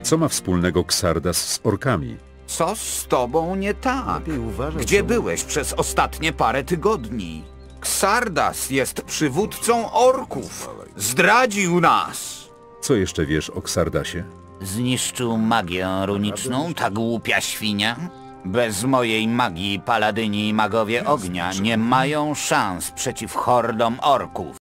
Co ma wspólnego Xardas z orkami? Co z tobą nie tak? Gdzie byłeś przez ostatnie parę tygodni? Xardas jest przywódcą orków. Zdradził nas! Co jeszcze wiesz o Xardasie? Zniszczył magię runiczną, ta głupia świnia? Bez mojej magii paladyni i magowie ognia nie mają szans przeciw hordom orków.